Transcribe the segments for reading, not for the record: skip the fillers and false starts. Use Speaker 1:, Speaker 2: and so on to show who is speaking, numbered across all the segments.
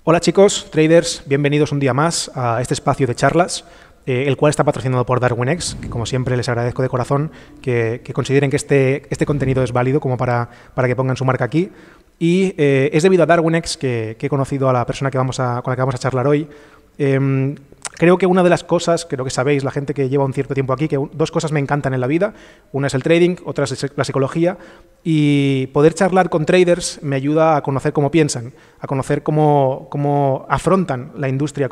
Speaker 1: Hola chicos, traders, bienvenidos un día más a este espacio de charlas, el cual está patrocinado por DarwinX, que como siempre les agradezco de corazón que consideren que este contenido es válido como para que pongan su marca aquí. Y es debido a DarwinX que he conocido a la persona con la que vamos a charlar hoy. Creo que una de las cosas, creo que sabéis, la gente que lleva un cierto tiempo aquí, que dos cosas me encantan en la vida. Una es el trading, otra es la psicología. Y poder charlar con traders me ayuda a conocer cómo piensan, a conocer cómo afrontan la industria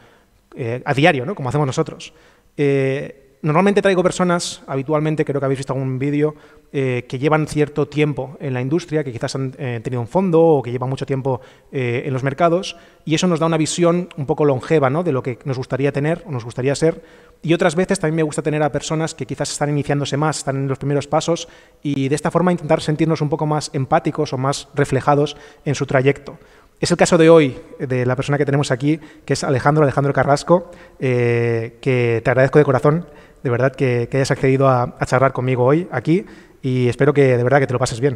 Speaker 1: a diario, ¿no? Como hacemos nosotros. Normalmente traigo personas, habitualmente, creo que habéis visto algún vídeo, que llevan cierto tiempo en la industria, que quizás han tenido un fondo o que llevan mucho tiempo en los mercados, y eso nos da una visión un poco longeva, ¿no?, de lo que nos gustaría tener o nos gustaría ser. Y otras veces también me gusta tener a personas que quizás están iniciándose más, están en los primeros pasos, y de esta forma intentar sentirnos un poco más empáticos o más reflejados en su trayecto. Es el caso de hoy, de la persona que tenemos aquí, que es Alejandro Carrasco, que te agradezco de corazón, de verdad, que hayas accedido a charlar conmigo hoy aquí, y espero que de verdad que te lo pases bien.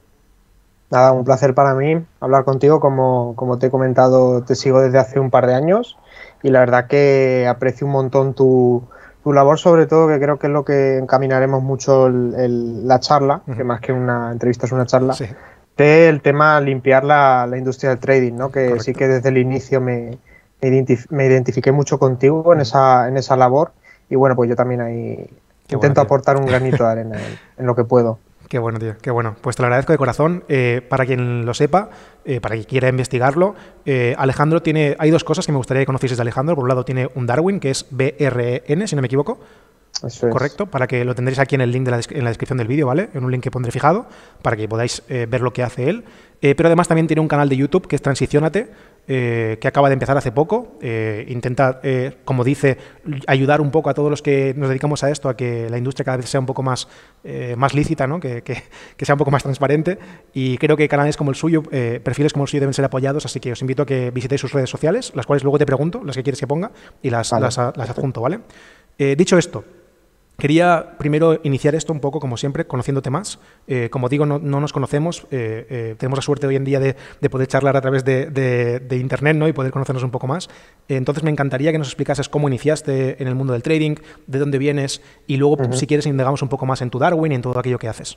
Speaker 2: Nada, un placer para mí hablar contigo. Como te he comentado, te sigo desde hace un par de años y la verdad que aprecio un montón tu labor, sobre todo, que creo que es lo que encaminaremos mucho la charla, que más que una entrevista es una charla,
Speaker 1: Sí.
Speaker 2: del tema limpiar la industria del trading, ¿no? Que
Speaker 1: Correcto.
Speaker 2: sí que desde el inicio me identifiqué mucho contigo en esa labor, y bueno, pues yo también ahí intento aportar un granito de arena en lo que puedo.
Speaker 1: Qué bueno, tío, qué bueno. Pues te lo agradezco de corazón. Para quien lo sepa, para quien quiera investigarlo, Alejandro hay dos cosas que me gustaría que conocieses de Alejandro. Por un lado tiene un Darwin, que es BRN, si no me equivoco.
Speaker 2: Eso es.
Speaker 1: Correcto, para que lo tendréis aquí en el link en la descripción del vídeo, ¿vale? En un link que pondré fijado, para que podáis ver lo que hace él. Pero además también tiene un canal de YouTube que es Transiciónate, que acaba de empezar hace poco. Intenta, como dice, ayudar un poco a todos los que nos dedicamos a esto, a que la industria cada vez sea un poco más lícita, ¿no? Que sea un poco más transparente. Y creo que canales como el suyo, perfiles como el suyo deben ser apoyados, así que os invito a que visitéis sus redes sociales, las cuales luego te pregunto, las que quieres que ponga, y las adjunto, ¿vale? Dicho esto, quería primero iniciar esto un poco, como siempre, conociéndote más. Como digo, no nos conocemos. Tenemos la suerte hoy en día de poder charlar a través de Internet, ¿no?, y poder conocernos un poco más. Entonces me encantaría que nos explicases cómo iniciaste en el mundo del trading, de dónde vienes, y luego, si quieres, indagamos un poco más en tu Darwin y en todo aquello que haces.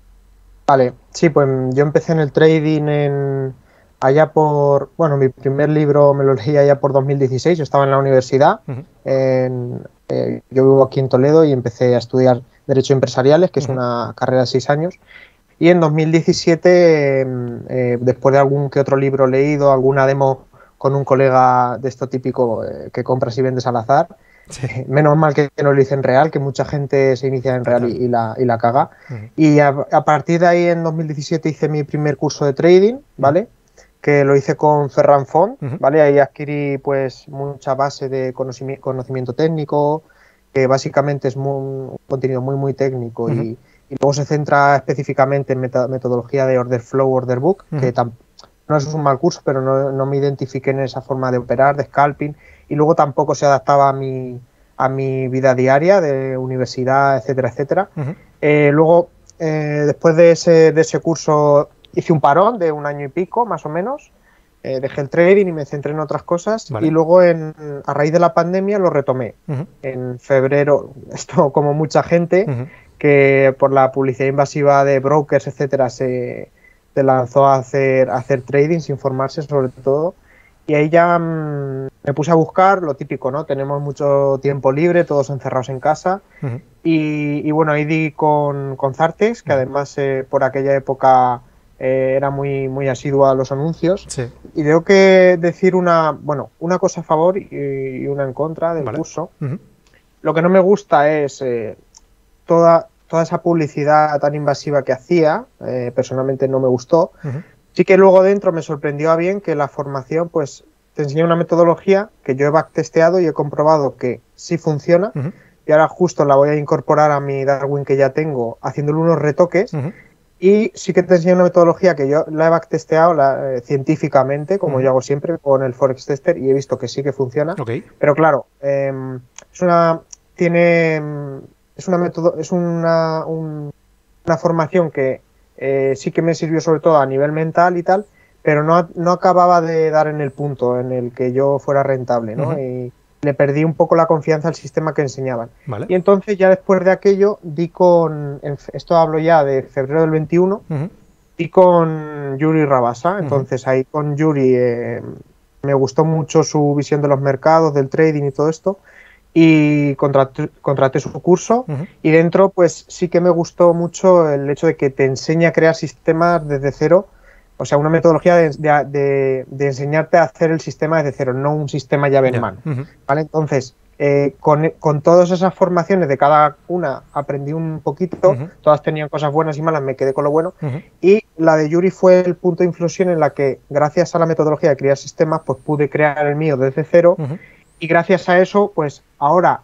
Speaker 2: Vale, sí, pues yo empecé en el trading bueno, mi primer libro me lo leí allá por 2016, yo estaba en la universidad, yo vivo aquí en Toledo y empecé a estudiar Derecho Empresariales, que es una carrera de 6 años, y en 2017, después de algún que otro libro leído, alguna demo con un colega de esto típico que compras y vendes al azar, sí. Menos mal que no lo hice en real, que mucha gente se inicia en real y la caga. Y a partir de ahí, en 2017, hice mi primer curso de trading, ¿vale? Que lo hice con Ferran Font, ¿vale? Ahí adquirí pues mucha base de conocimiento técnico, que básicamente es un contenido muy técnico, y luego se centra específicamente en metodología de order flow, order book, que no es un mal curso, pero no me identifiqué en esa forma de operar, de scalping, y luego tampoco se adaptaba a mi vida diaria de universidad, etcétera, etcétera. Luego, después de ese curso, hice un parón de 1 año y pico, más o menos. Dejé el trading y me centré en otras cosas. Vale. Y luego, a raíz de la pandemia, lo retomé. En febrero, esto como mucha gente, que por la publicidad invasiva de brokers, etcétera, se lanzó a hacer trading sin formarse, sobre todo. Y ahí ya me puse a buscar lo típico, ¿no? Tenemos mucho tiempo libre, todos encerrados en casa. Y bueno, ahí di con Zartex, que además por aquella época era muy asidua a los anuncios. Sí. Y tengo que decir una cosa a favor y una en contra del curso. Lo que no me gusta es toda esa publicidad tan invasiva que hacía. Personalmente no me gustó. Sí que luego dentro me sorprendió a bien que la formación pues te enseña una metodología que yo he backtesteado y he comprobado que sí funciona, y ahora justo la voy a incorporar a mi Darwin que ya tengo, haciéndole unos retoques, y sí que te enseña una metodología que yo la he backtesteado científicamente, como yo hago siempre con el Forex Tester, y he visto que sí que funciona. Pero claro, es una formación que sí que me sirvió sobre todo a nivel mental y tal, pero no acababa de dar en el punto en el que yo fuera rentable, ¿no? Y le perdí un poco la confianza al sistema que enseñaban.
Speaker 1: Vale.
Speaker 2: Y entonces ya después de aquello esto hablo ya de febrero del 21, di con Yuri Rabasa. Entonces ahí con Yuri me gustó mucho su visión de los mercados, del trading y todo esto, y contraté su curso, y dentro pues sí que me gustó mucho el hecho de que te enseña a crear sistemas desde cero. O sea, una metodología de enseñarte a hacer el sistema desde cero, no un sistema llave en mano. ¿Vale? Entonces, con todas esas formaciones de cada una aprendí un poquito, todas tenían cosas buenas y malas, me quedé con lo bueno, y la de Yuri fue el punto de inflexión en la que, gracias a la metodología de crear sistemas, pues pude crear el mío desde cero, y gracias a eso, pues ahora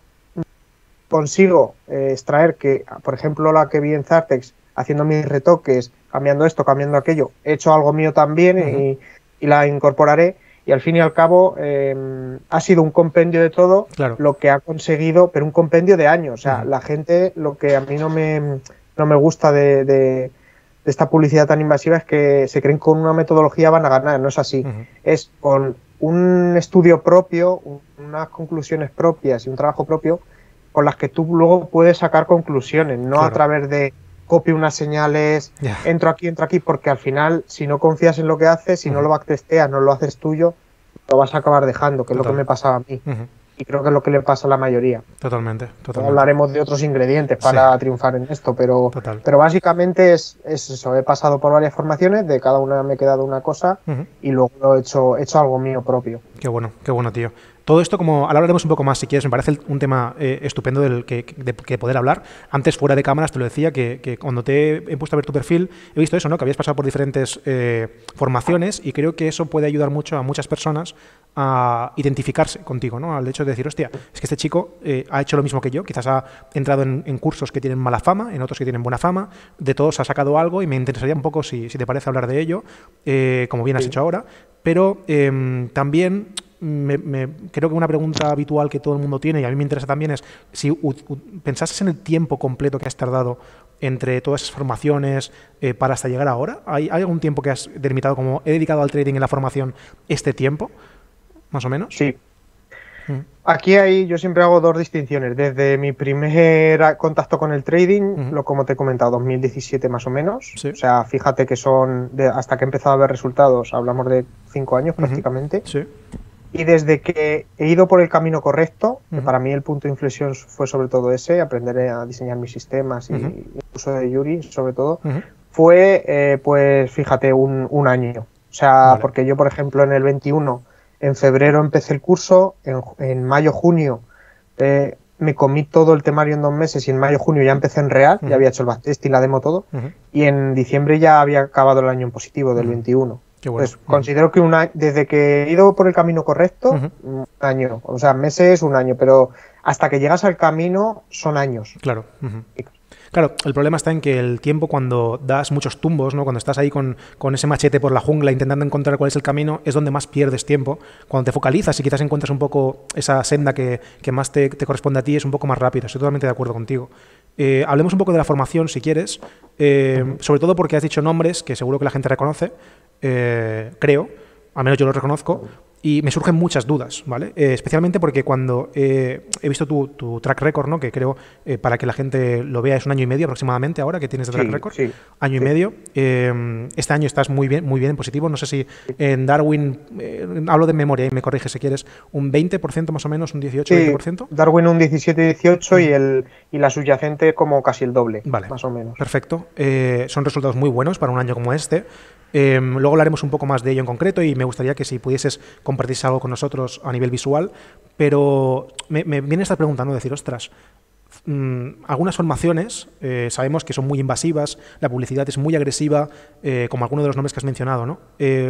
Speaker 2: consigo extraer que, por ejemplo, la que vi en Zartex, haciendo mis retoques, cambiando esto, cambiando aquello, he hecho algo mío también y la incorporaré, y al fin y al cabo ha sido un compendio de todo lo que ha conseguido, pero un compendio de años. O sea, la gente, lo que a mí no me gusta de esta publicidad tan invasiva es que se creen que con una metodología van a ganar, no es así. Es con un estudio propio, unas conclusiones propias y un trabajo propio con las que tú luego puedes sacar conclusiones, no a través de copio unas señales, entro aquí, porque al final, si no confías en lo que haces, si no lo backtesteas, no lo haces tuyo, lo vas a acabar dejando, que es lo que me pasaba a mí. Y creo que es lo que le pasa a la mayoría.
Speaker 1: Totalmente.
Speaker 2: Hablaremos de otros ingredientes para triunfar en esto, pero básicamente es eso. He pasado por varias formaciones, de cada una me he quedado una cosa, y luego he hecho algo mío propio.
Speaker 1: Qué bueno, tío. Todo esto, como ahora hablaremos un poco más si quieres, me parece un tema estupendo del que poder hablar. Antes, fuera de cámaras, te lo decía, que cuando te he puesto a ver tu perfil, he visto eso, ¿no? Que habías pasado por diferentes formaciones, y creo que eso puede ayudar mucho a muchas personas a identificarse contigo, ¿no? Al hecho de decir, hostia, es que este chico ha hecho lo mismo que yo, quizás ha entrado en cursos que tienen mala fama, en otros que tienen buena fama, de todos ha sacado algo, y me interesaría un poco, si te parece, hablar de ello, como bien has hecho ahora, pero también creo que una pregunta habitual que todo el mundo tiene, y a mí me interesa también, es si pensases en el tiempo completo que has tardado entre todas esas formaciones para hasta llegar ahora. ¿Hay algún tiempo que has delimitado como he dedicado al trading en la formación este tiempo, más o menos?
Speaker 2: Sí. Aquí yo siempre hago dos distinciones. Desde mi primer contacto con el trading, como te he comentado, 2017 más o menos. O sea, fíjate que hasta que he empezado a ver resultados, hablamos de 5 años prácticamente. Y desde que he ido por el camino correcto, que para mí el punto de inflexión fue sobre todo ese, aprender a diseñar mis sistemas y el uso de Yuri sobre todo, fue, pues fíjate, un año. O sea, porque yo, por ejemplo, en el 21, en febrero empecé el curso, en mayo, junio me comí todo el temario en 2 meses, y en mayo, junio ya empecé en real, ya había hecho el backtest y la demo todo, y en diciembre ya había acabado el año en positivo del 21. Qué bueno. Pues considero que desde que he ido por el camino correcto, un año, o sea, meses, un año, pero hasta que llegas al camino son años.
Speaker 1: Claro. Claro, el problema está en que el tiempo, cuando das muchos tumbos, ¿no? Cuando estás ahí con ese machete por la jungla intentando encontrar cuál es el camino, es donde más pierdes tiempo. Cuando te focalizas y quizás encuentras un poco esa senda que más te corresponde a ti, es un poco más rápido. Estoy totalmente de acuerdo contigo. Hablemos un poco de la formación, si quieres, sobre todo porque has dicho nombres que seguro que la gente reconoce, creo, al menos yo los reconozco, y me surgen muchas dudas, ¿vale? Especialmente porque cuando he visto tu track record, ¿no? Que creo, para que la gente lo vea, es 1 año y medio aproximadamente ahora que tienes de track record. Año y medio. Este año estás muy bien en positivo. No sé si en Darwin, hablo de memoria y me corrige si quieres, un 20% más o menos, un 18-20%.
Speaker 2: Darwin un 17-18 y la subyacente como casi el doble, más o menos.
Speaker 1: Perfecto. Son resultados muy buenos para un año como este. Luego hablaremos un poco más de ello en concreto, y me gustaría que si pudieses compartir algo con nosotros a nivel visual, pero me viene esta pregunta, ¿no? Decir, ostras, algunas formaciones sabemos que son muy invasivas, la publicidad es muy agresiva, como algunos de los nombres que has mencionado, ¿no?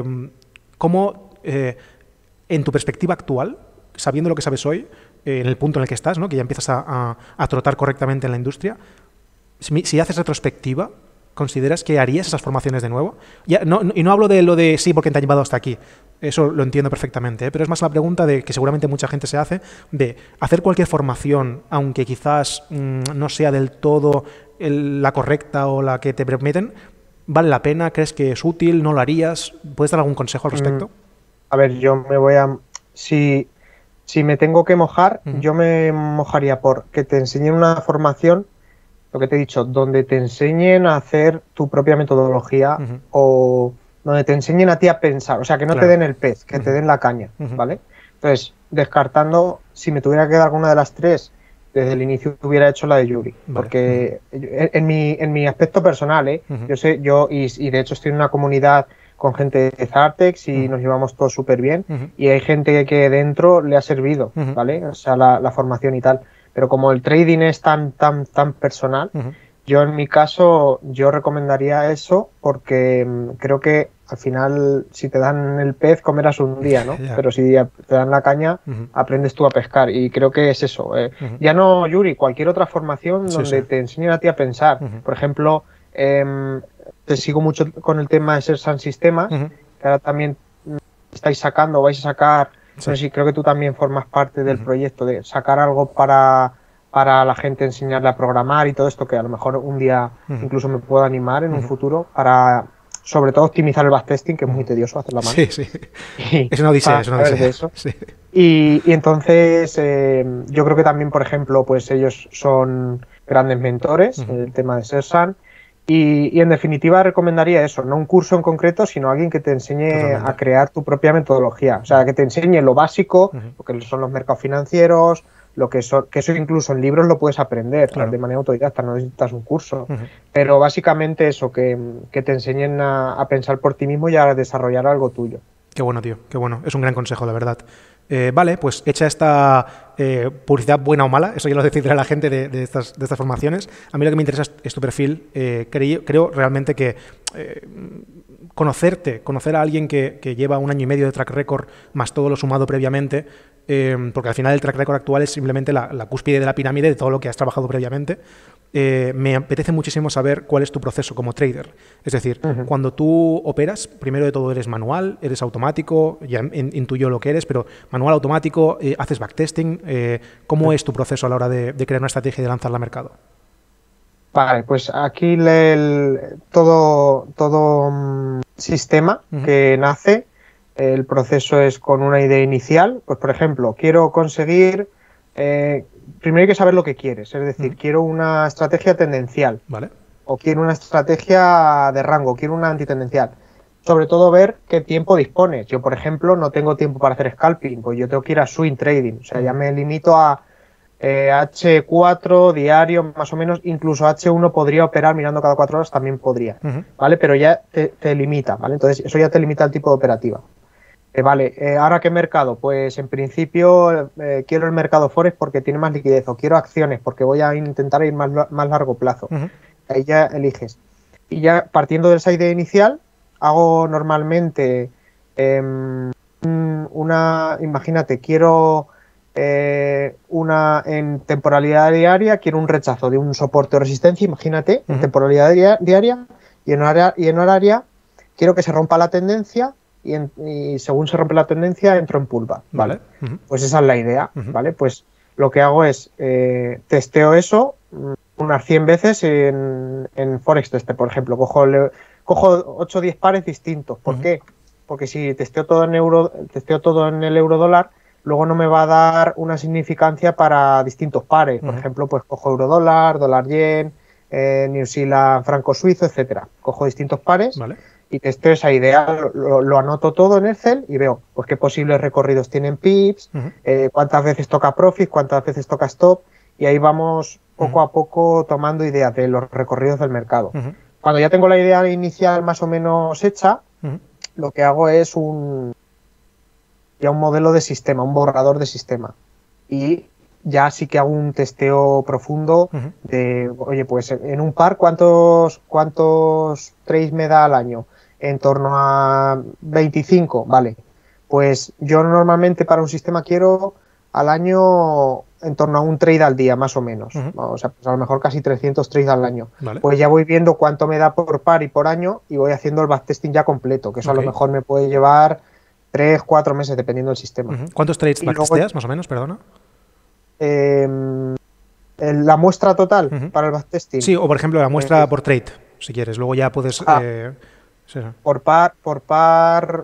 Speaker 1: ¿Cómo, en tu perspectiva actual, sabiendo lo que sabes hoy, en el punto en el que estás, ¿no? Que ya empiezas a trotar correctamente en la industria, si haces retrospectiva, ¿consideras que harías esas formaciones de nuevo? Y no hablo de lo de sí porque te han llevado hasta aquí, eso lo entiendo perfectamente, pero es más la pregunta de que seguramente mucha gente se hace, de hacer cualquier formación, aunque quizás no sea del todo la correcta o la que te prometen, ¿Vale la pena? ¿Crees que es útil? ¿No lo harías? ¿Puedes dar algún consejo al respecto?
Speaker 2: A ver, yo me voy a... Si me tengo que mojar, yo me mojaría por que te enseñen una formación, lo que te he dicho, donde te enseñen a hacer tu propia metodología o donde te enseñen a ti a pensar, o sea, que no te den el pez, que te den la caña, ¿vale? Entonces, descartando, si me tuviera que dar alguna de las tres, desde el inicio hubiera hecho la de Yuri, porque en mi aspecto personal, y de hecho estoy en una comunidad con gente de Zartex y nos llevamos todos súper bien y hay gente que dentro le ha servido, ¿vale? O sea, la formación y tal. Pero como el trading es tan personal, yo en mi caso, yo recomendaría eso porque creo que al final si te dan el pez comerás un día, ¿no? Pero si te dan la caña, aprendes tú a pescar y creo que es eso. Ya no, Yuri, cualquier otra formación donde te enseñen a ti a pensar. Por ejemplo, te sigo mucho con el tema de Sersan Sistemas, que ahora también estáis sacando, vais a sacar, no sé si creo que tú también formas parte del proyecto de sacar algo para la gente, enseñarle a programar y todo esto, que a lo mejor un día incluso me puedo animar en un futuro para, sobre todo, optimizar el backtesting, que es muy tedioso hacerlo a mano.
Speaker 1: Es una odisea,
Speaker 2: de eso. Y entonces yo creo que también, por ejemplo, pues ellos son grandes mentores en el tema de Sersan. Y en definitiva recomendaría eso, no un curso en concreto, sino alguien que te enseñe a crear tu propia metodología. O sea, que te enseñe lo básico, lo que son los mercados financieros, que eso incluso en libros lo puedes aprender de manera autodidacta, no necesitas un curso. Pero básicamente eso, que te enseñen a pensar por ti mismo y a desarrollar algo tuyo.
Speaker 1: Qué bueno, tío, qué bueno. Es un gran consejo, la verdad. Vale, pues hecha esta publicidad buena o mala, eso ya lo decidirá la gente de estas formaciones. A mí lo que me interesa es tu perfil. Creo realmente que conocer a alguien que lleva 1 año y medio de track record más todo lo sumado previamente, porque al final el track record actual es simplemente la cúspide de la pirámide de todo lo que has trabajado previamente. Me apetece muchísimo saber cuál es tu proceso como trader. Es decir, cuando tú operas, primero de todo eres manual, eres automático, ya intuyo lo que eres, pero manual, automático, haces backtesting. ¿Cómo es tu proceso a la hora de crear una estrategia y de lanzarla al mercado?
Speaker 2: Vale, pues aquí todo sistema que nace, el proceso es con una idea inicial. Pues, por ejemplo, quiero conseguir... primero hay que saber lo que quieres, es decir, quiero una estrategia tendencial, ¿vale? O quiero una estrategia de rango, quiero una antitendencial. Sobre todo ver qué tiempo dispones. Yo, por ejemplo, no tengo tiempo para hacer scalping, pues yo tengo que ir a swing trading, o sea, ya me limito a H4 diario, más o menos, incluso H1 podría operar mirando cada 4 horas, también podría, ¿vale? Pero ya te limita, ¿vale? Entonces, eso ya te limita el tipo de operativa. ¿Ahora qué mercado? Pues en principio quiero el mercado Forex porque tiene más liquidez, o quiero acciones porque voy a intentar ir más largo plazo. Ahí ya eliges. Y ya partiendo de esa idea inicial, hago normalmente imagínate, quiero en temporalidad diaria, quiero un rechazo de un soporte o resistencia, imagínate, en temporalidad diaria, y en horaria quiero que se rompa la tendencia. Y según se rompe la tendencia, entro en pullback, ¿vale? Pues esa es la idea, ¿vale? Pues lo que hago es, testeo eso unas 100 veces en Forex Tester, por ejemplo. Cojo 8 o 10 pares distintos. ¿Por qué? Porque si testeo todo en el euro-dólar, luego no me va a dar una significancia para distintos pares. Por ejemplo, pues cojo euro-dólar, dólar-yen, New Zealand, franco-suizo, etcétera. Cojo distintos pares. ¿Vale? Y testeo esa idea, lo anoto todo en Excel y veo pues qué posibles recorridos tienen pips, cuántas veces toca profit, cuántas veces toca stop, y ahí vamos poco a poco tomando ideas de los recorridos del mercado. Cuando ya tengo la idea inicial más o menos hecha, lo que hago es un modelo de sistema, un borrador de sistema. Y ya sí que hago un testeo profundo de, oye, pues en un par, ¿cuántos trades me da al año? En torno a 25, vale. Pues yo normalmente para un sistema quiero al año en torno a un trade al día, más o menos. O sea, pues a lo mejor casi 300 trades al año. Vale. Pues ya voy viendo cuánto me da por par y por año y voy haciendo el backtesting ya completo, que eso a lo mejor me puede llevar 3, 4 meses, dependiendo del sistema.
Speaker 1: ¿Cuántos trades backtesteas, más o menos, perdona?
Speaker 2: La muestra total para el backtesting.
Speaker 1: Sí, o por ejemplo la muestra por trade. si quieres. Luego ya puedes... sí.
Speaker 2: Por par,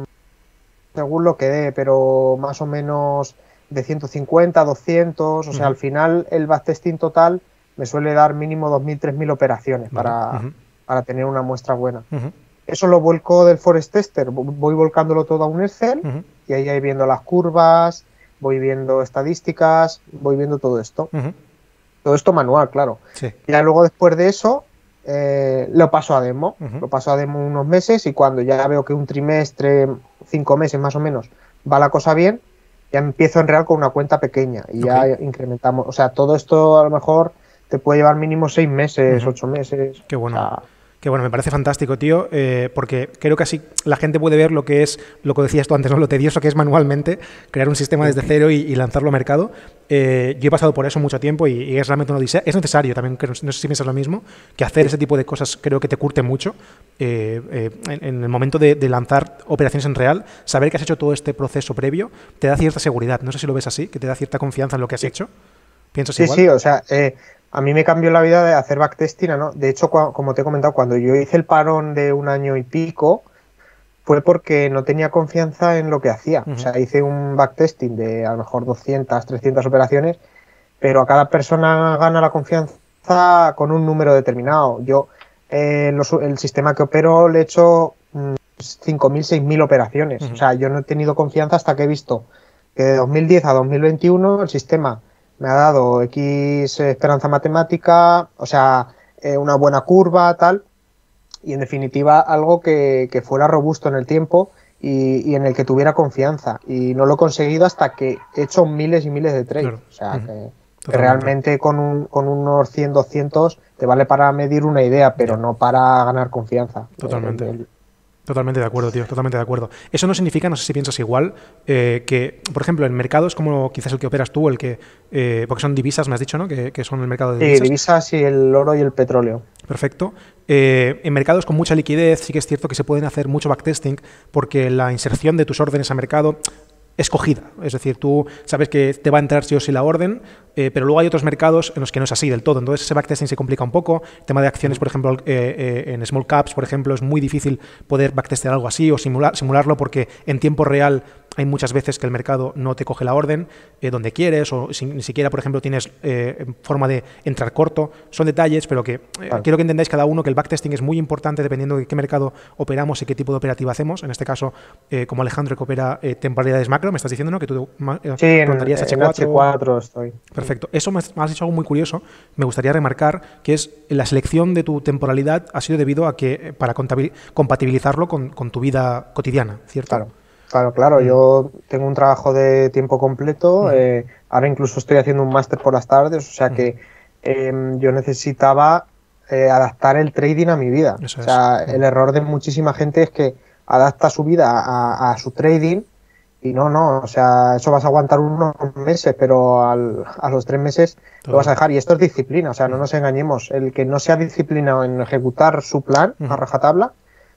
Speaker 2: según lo que dé, pero más o menos de 150 a 200, o sea, al final el backtesting total me suele dar mínimo 2.000, 3.000 operaciones para tener una muestra buena. Eso lo vuelco del Forest Tester, voy volcándolo todo a un Excel y ahí viendo las curvas, voy viendo estadísticas, voy viendo todo esto. Todo esto manual, claro.
Speaker 1: Sí.
Speaker 2: Y ya luego después de eso lo paso a demo. Lo paso a demo unos meses y cuando ya veo que un trimestre, 5 meses más o menos, va la cosa bien, ya empiezo en real con una cuenta pequeña y ya incrementamos. O sea, todo esto a lo mejor te puede llevar mínimo 6 meses, 8 meses.
Speaker 1: Qué bueno.
Speaker 2: O sea,
Speaker 1: que bueno, me parece fantástico, tío, porque creo que así la gente puede ver lo que es, lo que decías tú antes, ¿no? Lo tedioso que es manualmente crear un sistema desde cero y lanzarlo al mercado. Yo he pasado por eso mucho tiempo y es realmente una odisea. Es necesario también, que no sé si piensas lo mismo, que hacer ese tipo de cosas creo que te curte mucho. En el momento de lanzar operaciones en real, saber que has hecho todo este proceso previo te da cierta seguridad. No sé si lo ves así, que te da cierta confianza en lo que has hecho. ¿Piensas igual?
Speaker 2: Sí, o sea... a mí me cambió la vida de hacer backtesting, ¿no? De hecho, como te he comentado, cuando yo hice el parón de 1 año y pico, fue porque no tenía confianza en lo que hacía. O sea, hice un backtesting de a lo mejor 200, 300 operaciones, pero a cada persona gana la confianza con un número determinado. Yo, el sistema que opero le he hecho 5.000, 6.000 operaciones. O sea, yo no he tenido confianza hasta que he visto que de 2010 a 2021 el sistema me ha dado X esperanza matemática, o sea, una buena curva, tal, y en definitiva algo que fuera robusto en el tiempo y en el que tuviera confianza. Y no lo he conseguido hasta que he hecho miles y miles de trades. Claro. O sea, que realmente con unos 100, 200 te vale para medir una idea, pero no para ganar confianza.
Speaker 1: Totalmente. Totalmente de acuerdo, tío, totalmente de acuerdo. Eso no significa, no sé si piensas igual, que, por ejemplo, en mercados como quizás el que operas tú, el que porque son divisas, me has dicho, ¿no? Que son el mercado de divisas.
Speaker 2: Sí, divisas y el oro y el petróleo.
Speaker 1: Perfecto. En mercados con mucha liquidez sí que es cierto que se pueden hacer mucho backtesting porque la inserción de tus órdenes a mercado escogida, es decir, tú sabes que te va a entrar sí o sí la orden, pero luego hay otros mercados en los que no es así del todo, entonces ese backtesting se complica un poco. El tema de acciones, por ejemplo, en small caps, por ejemplo, es muy difícil poder backtestear algo así o simularlo porque en tiempo real hay muchas veces que el mercado no te coge la orden donde quieres o ni siquiera, por ejemplo, tienes forma de entrar corto. Son detalles, pero que quiero que entendáis cada uno que el backtesting es muy importante dependiendo de qué mercado operamos y qué tipo de operativa hacemos. En este caso, como Alejandro, que opera temporalidades macro, me estás diciendo, ¿no? Que tú
Speaker 2: rondarías H4 estoy.
Speaker 1: Perfecto. Eso me has dicho algo muy curioso. Me gustaría remarcar que es la selección de tu temporalidad ha sido debido a que para compatibilizarlo con tu vida cotidiana, ¿cierto?
Speaker 2: Claro. Yo tengo un trabajo de tiempo completo. Ahora incluso estoy haciendo un máster por las tardes, o sea que yo necesitaba adaptar el trading a mi vida.
Speaker 1: Eso
Speaker 2: o sea, el error de muchísima gente es que adapta su vida a su trading y no, o sea, eso vas a aguantar unos meses, pero a los 3 meses lo vas a dejar. Y esto es disciplina, o sea, no nos engañemos. El que no sea disciplinado en ejecutar su plan a rajatabla,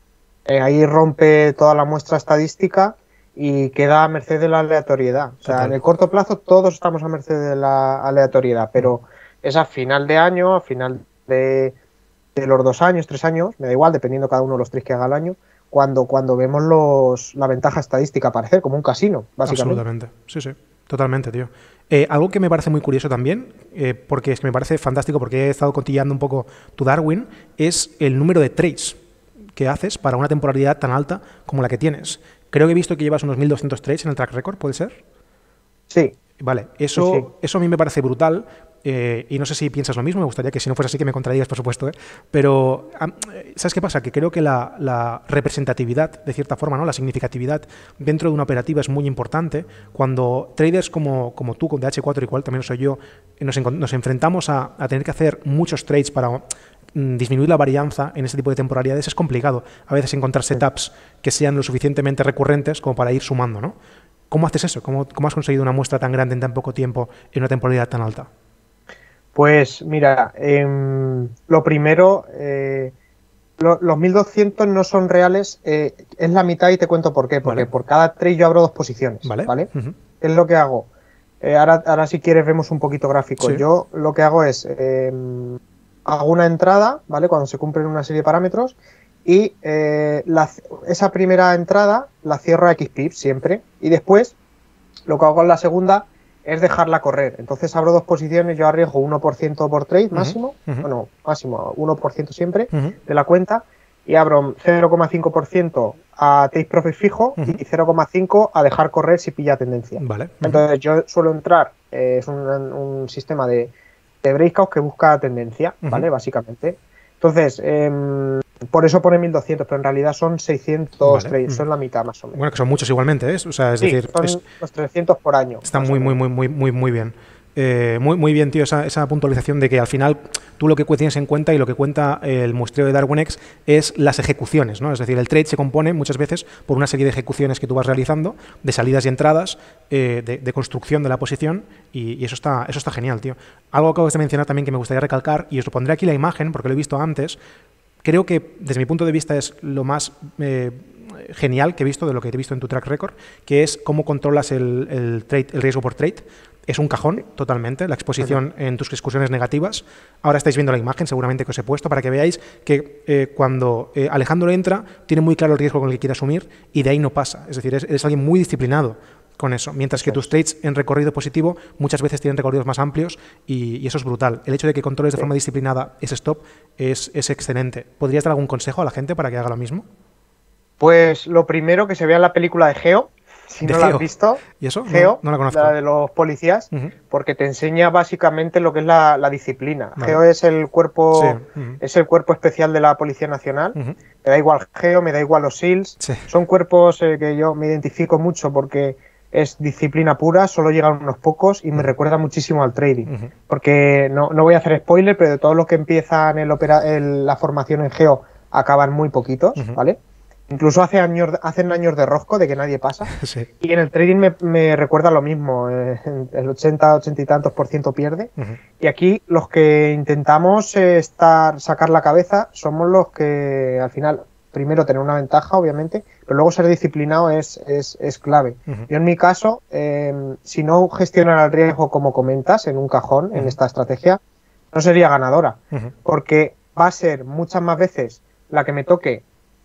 Speaker 2: ahí rompe toda la muestra estadística y queda a merced de la aleatoriedad. O sea, en el corto plazo todos estamos a merced de la aleatoriedad, pero es a final de año, a final de los 2 años, 3 años, me da igual, dependiendo cada uno de los trades que haga al año, cuando vemos la ventaja estadística aparecer, como un casino, básicamente.
Speaker 1: Absolutamente, sí, totalmente, tío. Algo que me parece muy curioso también, porque es que me parece fantástico, porque he estado cotilleando un poco tu Darwin, es el número de trades que haces para una temporalidad tan alta como la que tienes. Creo que he visto que llevas unos 1.200 trades en el track record, ¿puede ser?
Speaker 2: Sí.
Speaker 1: Vale, eso a mí me parece brutal y no sé si piensas lo mismo, me gustaría que si no fuese así que me contradigas, por supuesto, pero ¿sabes qué pasa? Que creo que la representatividad, de cierta forma, ¿no? La significatividad dentro de una operativa es muy importante. Cuando traders como tú, con H4, igual también soy yo, nos enfrentamos a tener que hacer muchos trades para disminuir la varianza en ese tipo de temporalidades, es complicado a veces encontrar setups que sean lo suficientemente recurrentes como para ir sumando, ¿no? ¿Cómo haces eso? ¿Cómo has conseguido una muestra tan grande en tan poco tiempo en una temporalidad tan alta?
Speaker 2: Pues mira, lo primero, los 1.200 no son reales, es la mitad y te cuento por qué. Porque por cada trade yo abro 2 posiciones, ¿vale? ¿Qué es lo que hago? Ahora si quieres vemos un poquito gráfico.
Speaker 1: Sí.
Speaker 2: Yo lo que hago es, hago una entrada, ¿vale? Cuando se cumplen una serie de parámetros y esa primera entrada la cierro a X pips siempre y después lo que hago en la segunda es dejarla correr. Entonces abro dos posiciones, yo arriesgo 1% por trade máximo, bueno, máximo 1% siempre de la cuenta y abro 0,5% a take profit fijo y 0,5% a dejar correr si pilla tendencia.
Speaker 1: Vale.
Speaker 2: Entonces yo suelo entrar, es un sistema de breakout que busca tendencia, ¿vale? Básicamente. Entonces, por eso pone 1200, pero en realidad son 600 trades, son la mitad más o menos.
Speaker 1: Bueno, que son muchos igualmente, ¿eh? O sea, es decir,
Speaker 2: son los 300 por año.
Speaker 1: Está muy bien. Muy bien, tío, esa puntualización de que al final tú lo que tienes en cuenta y lo que cuenta el muestreo de DarwinX es las ejecuciones, ¿no? Es decir, el trade se compone muchas veces por una serie de ejecuciones que tú vas realizando, de salidas y entradas, de construcción de la posición y eso está genial, tío. Algo que acabas de mencionar también que me gustaría recalcar, y os lo pondré aquí la imagen porque lo he visto antes, creo que desde mi punto de vista es lo más genial que he visto de lo que he visto en tu track record, que es cómo controlas el riesgo por trade. Es un cajón totalmente, la exposición en tus excursiones negativas. Ahora estáis viendo la imagen seguramente que os he puesto para que veáis que cuando Alejandro entra tiene muy claro el riesgo con el que quiere asumir y de ahí no pasa. Es decir, eres alguien muy disciplinado con eso, mientras que tus trades en recorrido positivo muchas veces tienen recorridos más amplios y eso es brutal. El hecho de que controles de forma disciplinada ese stop es excelente. ¿Podrías dar algún consejo a la gente para que haga lo mismo?
Speaker 2: Pues lo primero, que se vea en la película de Geo, si no la has visto.
Speaker 1: ¿Y eso?
Speaker 2: Geo,
Speaker 1: no la conozco.
Speaker 2: La de los policías, porque te enseña básicamente lo que es la disciplina. Vale. Geo es el cuerpo especial de la Policía Nacional. Me da igual Geo, me da igual los SEALs. Sí. Son cuerpos que yo me identifico mucho porque es disciplina pura, solo llegan unos pocos y me recuerda muchísimo al trading. Porque no voy a hacer spoiler, pero de todos los que empiezan la formación en Geo acaban muy poquitos, ¿vale? Incluso hacen años de rosco de que nadie pasa. Sí. Y en el trading me recuerda lo mismo. El 80 y tantos % pierde. Y aquí los que intentamos sacar la cabeza somos los que al final, primero tener una ventaja, obviamente, pero luego ser disciplinado es clave. Yo en mi caso, si no gestionara el riesgo como comentas en un cajón, en esta estrategia, no sería ganadora. Porque va a ser muchas más veces la que me toque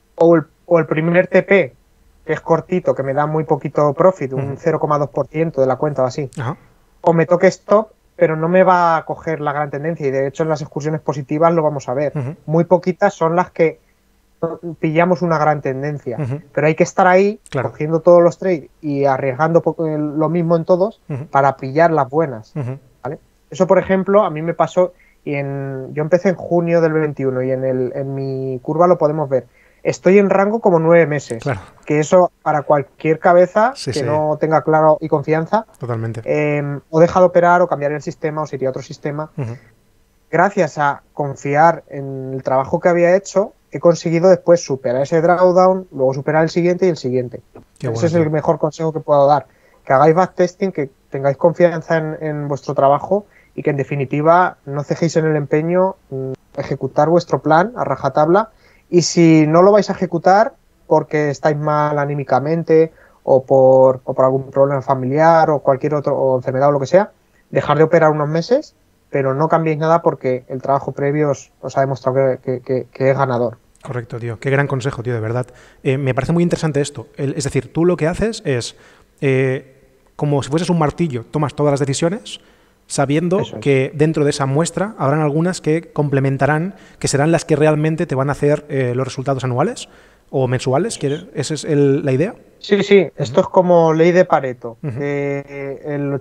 Speaker 2: o el primer TP, que es cortito, que me da muy poquito profit, un 0,2% de la cuenta o así, o me toque stop, pero no me va a coger la gran tendencia, y de hecho en las excursiones positivas lo vamos a ver. Muy poquitas son las que pillamos una gran tendencia, pero hay que estar ahí, cogiendo todos los trades y arriesgando lo mismo en todos para pillar las buenas. ¿Vale? Eso, por ejemplo, a mí me pasó, yo empecé en junio del 21 y en mi curva lo podemos ver. Estoy en rango como 9 meses. Claro. Que eso, para cualquier cabeza que no tenga claro y confianza,
Speaker 1: totalmente.
Speaker 2: O deja de operar o cambiar el sistema o se iría a otro sistema. Gracias a confiar en el trabajo que había hecho, he conseguido después superar ese drawdown, luego superar el siguiente y el siguiente. Ese es el mejor consejo que puedo dar. Que hagáis backtesting, que tengáis confianza en vuestro trabajo y que en definitiva no cejéis en el empeño, ejecutar vuestro plan a rajatabla. Y si no lo vais a ejecutar porque estáis mal anímicamente o por algún problema familiar o cualquier otro, o enfermedad o lo que sea, dejar de operar unos meses, pero no cambiéis nada porque el trabajo previo os ha demostrado que es ganador.
Speaker 1: Correcto, tío. Qué gran consejo, tío, de verdad. Me parece muy interesante esto. Es decir, tú lo que haces es, como si fueses un martillo, tomas todas las decisiones, sabiendo que dentro de esa muestra habrán algunas que complementarán, que serán las que realmente te van a hacer los resultados anuales o mensuales. ¿Esa es la idea?
Speaker 2: Sí. Esto es como ley de Pareto. Que el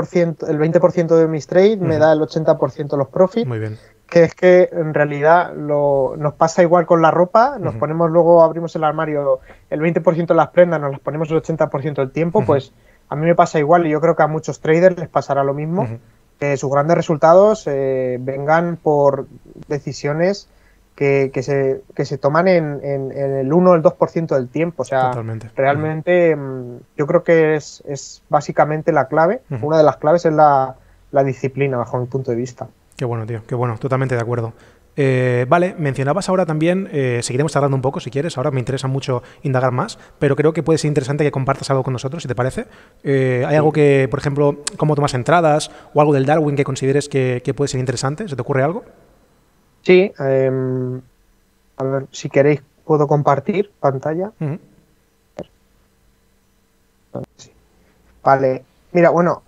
Speaker 2: 20% de mis trades me da el 80% de los profits. Muy bien. Que es que en realidad nos pasa igual con la ropa. Nos ponemos luego, abrimos el armario, el 20% de las prendas, nos las ponemos el 80% del tiempo. Pues a mí me pasa igual y yo creo que a muchos traders les pasará lo mismo. Que sus grandes resultados vengan por decisiones que se toman en el 1 o el 2% del tiempo. O sea, totalmente. Realmente yo creo que es básicamente la clave. Una de las claves es la disciplina, bajo mi punto de vista.
Speaker 1: Qué bueno, tío, qué bueno, totalmente de acuerdo. Vale, mencionabas ahora también, seguiremos hablando un poco si quieres, ahora me interesa mucho indagar más, pero creo que puede ser interesante que compartas algo con nosotros, si te parece. ¿Hay algo que, por ejemplo, cómo tomas entradas o algo del Darwin que consideres que puede ser interesante? ¿Se te ocurre algo?
Speaker 2: Sí, a ver, si queréis puedo compartir pantalla. Sí. Vale, mira, bueno,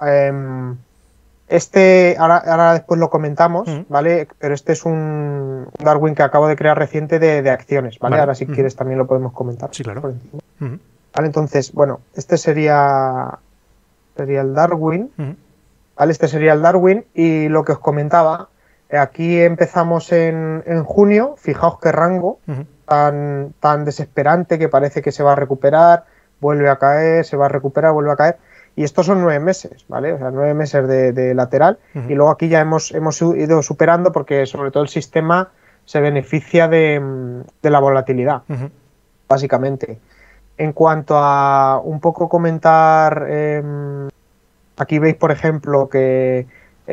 Speaker 2: ahora después lo comentamos, ¿vale? Pero este es un Darwin que acabo de crear reciente de acciones, ¿vale? Ahora si quieres también lo podemos comentar.
Speaker 1: Sí, claro.
Speaker 2: Por encima. Vale, entonces, bueno, este sería el Darwin, ¿vale? Este sería el Darwin y lo que os comentaba, aquí empezamos en junio, fijaos qué rango tan desesperante que parece que se va a recuperar, vuelve a caer, se va a recuperar, vuelve a caer. Y estos son 9 meses, ¿vale? O sea, 9 meses de lateral. Y luego aquí ya hemos ido superando porque sobre todo el sistema se beneficia de la volatilidad, básicamente. En cuanto a un poco comentar, aquí veis, por ejemplo, que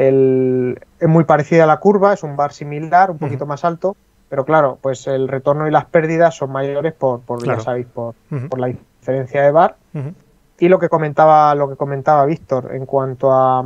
Speaker 2: es muy parecida a la curva, es un bar similar, un poquito más alto, pero claro, pues el retorno y las pérdidas son mayores claro, ya sabéis, por la diferencia de bar. Y lo que comentaba Víctor en cuanto a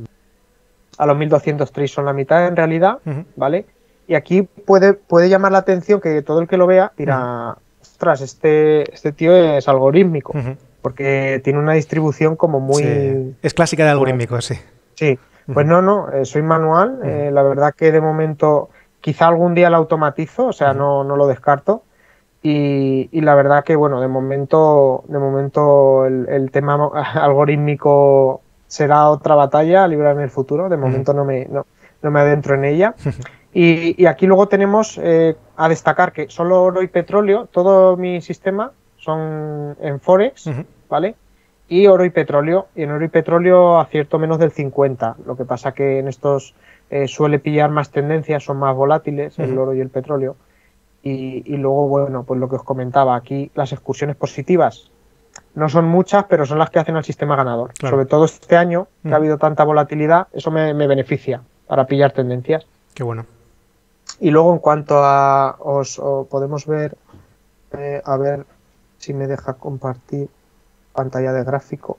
Speaker 2: los 1200 trades son la mitad en realidad, ¿vale? Y aquí puede llamar la atención que todo el que lo vea dirá, ostras, este tío es algorítmico, porque tiene una distribución como muy...
Speaker 1: Sí. Es clásica de algorítmico, sí.
Speaker 2: Sí, pues no, soy manual, la verdad que de momento quizá algún día lo automatizo, o sea, no lo descarto. Y la verdad que, bueno, de momento el tema algorítmico será otra batalla a librar en el futuro. De momento no me adentro en ella. Y aquí luego tenemos a destacar que solo oro y petróleo, todo mi sistema son en Forex, ¿vale? Y oro y petróleo. Y en oro y petróleo acierto menos del 50. Lo que pasa que en estos suele pillar más tendencias, son más volátiles el oro y el petróleo. Y luego, bueno, pues lo que os comentaba, aquí las excursiones positivas no son muchas, pero son las que hacen al sistema ganador. Claro. Sobre todo este año, que ha habido tanta volatilidad, eso me beneficia para pillar tendencias.
Speaker 1: Qué bueno.
Speaker 2: Y luego en cuanto a... os podemos ver, a ver si me deja compartir pantalla de gráfico.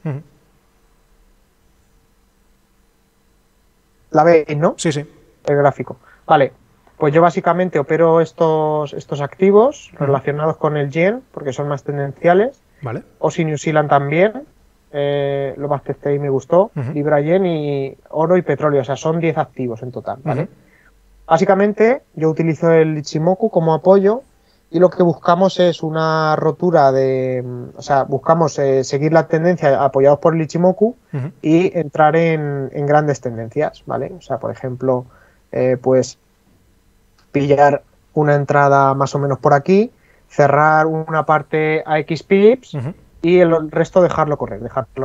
Speaker 2: ¿La veis, no?
Speaker 1: Sí, sí.
Speaker 2: El gráfico. Vale. Pues yo básicamente opero estos activos relacionados con el yen, porque son más tendenciales.
Speaker 1: Vale.
Speaker 2: Aussie New Zealand también, lo más testé y me gustó. Libra yen y oro y petróleo, o sea, son 10 activos en total, ¿vale? Básicamente yo utilizo el Ichimoku como apoyo y lo que buscamos es una rotura o sea, buscamos seguir la tendencia apoyados por el Ichimoku y entrar en grandes tendencias, ¿vale? O sea, por ejemplo, pues pillar una entrada más o menos por aquí, cerrar una parte a X pips y el resto dejarlo correr,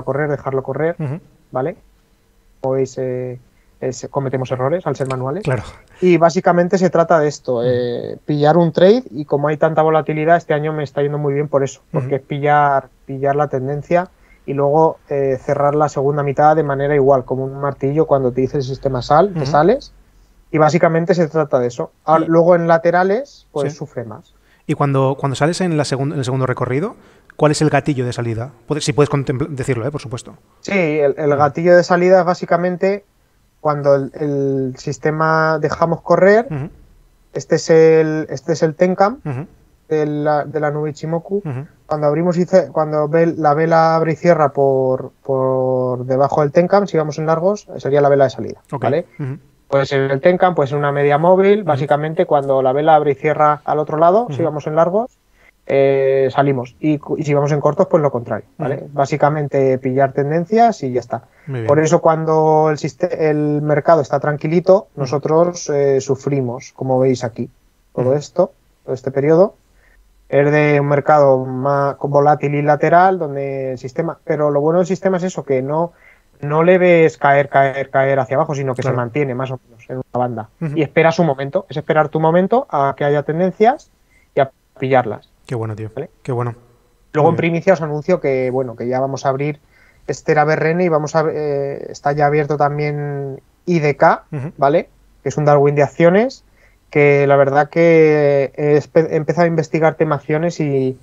Speaker 2: ¿vale? Como veis, cometemos errores al ser manuales.
Speaker 1: Claro.
Speaker 2: Y básicamente se trata de esto, pillar un trade, y como hay tanta volatilidad, este año me está yendo muy bien por eso, porque es pillar la tendencia y luego cerrar la segunda mitad de manera igual, como un martillo cuando te dice el sistema te sales. Y básicamente se trata de eso. Ahora, luego en laterales, pues sufre más.
Speaker 1: Y cuando sales en el segundo recorrido, ¿cuál es el gatillo de salida? Si puedes decirlo, por supuesto.
Speaker 2: Sí, el gatillo de salida es básicamente cuando el sistema dejamos correr. Este es el Tenkam de la nube Ichimoku. Cuando abrimos cuando la vela abre y cierra por debajo del Tenkam, si vamos en largos, sería la vela de salida, ¿vale? Puede ser el Tenkam, puede ser una media móvil. Básicamente, cuando la vela abre y cierra al otro lado, si vamos en largos, salimos. Y si vamos en cortos, pues lo contrario, ¿vale? Básicamente, pillar tendencias y ya está. Por eso, cuando el mercado está tranquilito, nosotros sufrimos, como veis aquí. Todo este periodo. Es de un mercado más volátil y lateral, donde el sistema... Pero lo bueno del sistema es eso, que no le ves caer hacia abajo, sino que se mantiene más o menos en una banda. Y espera su momento. Es esperar tu momento a que haya tendencias y a pillarlas.
Speaker 1: Qué bueno, tío.
Speaker 2: ¿Vale?
Speaker 1: Qué bueno.
Speaker 2: Luego, en primicia, os anuncio que, bueno, que ya vamos a abrir Estera BRN y está ya abierto también IDK, ¿vale? Que es un Darwin de acciones, que la verdad que he empezado a investigar tema acciones y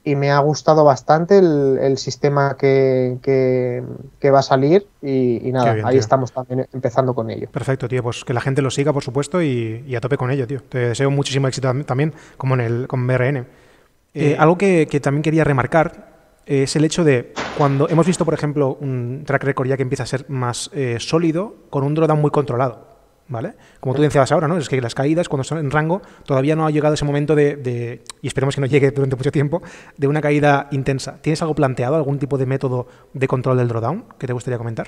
Speaker 2: y me ha gustado bastante el sistema que va a salir y nada,
Speaker 1: bien,
Speaker 2: ahí
Speaker 1: tío.
Speaker 2: estamos también empezando con ello.
Speaker 1: Perfecto, tío. Pues que la gente lo siga, por supuesto, y a tope con ello, tío. Te deseo muchísimo éxito también, como con BRN. Algo que también quería remarcar es el hecho de cuando hemos visto, por ejemplo, un track record ya que empieza a ser más sólido con un drawdown muy controlado, ¿vale? Como tú decías ahora, ¿no? Es que las caídas, cuando están en rango, todavía no ha llegado ese momento y esperemos que no llegue durante mucho tiempo, de una caída intensa. ¿Tienes algo planteado, algún tipo de método de control del drawdown que te gustaría comentar?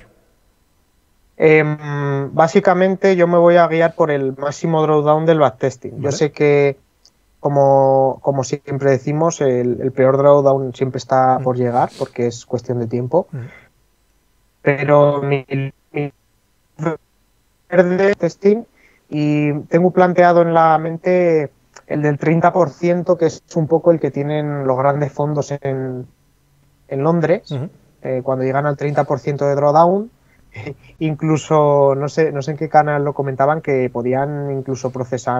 Speaker 2: Básicamente yo me voy a guiar por el máximo drawdown del backtesting.
Speaker 1: ¿Vale?
Speaker 2: Yo sé que, como siempre decimos, el peor drawdown siempre está por llegar porque es cuestión de tiempo. Pero mi de testing y tengo planteado en la mente el del 30%, que es un poco el que tienen los grandes fondos en Londres, cuando llegan al 30% de drawdown. Incluso, no sé en qué canal lo comentaban, que podían incluso procesar